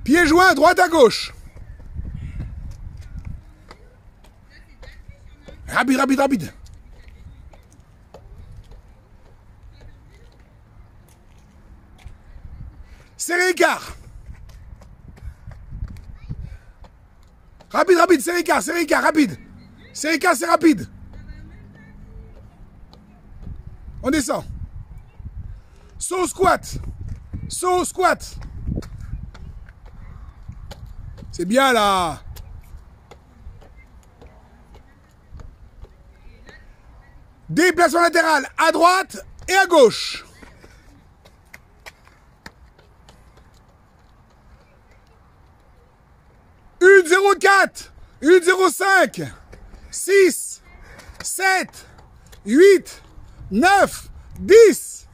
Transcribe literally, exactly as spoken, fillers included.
Pieds joints, droite à gauche. Rapide, rapide, rapide. Serré écart. Rapide, rapide, serré écart, serré écart, rapide. Serré écart, c'est rapide. On descend. Saut squat. Saut squat. C'est bien là. Déplacement latéral à droite et à gauche. un zéro quatre, un zéro cinq, six, sept, huit, neuf, dix.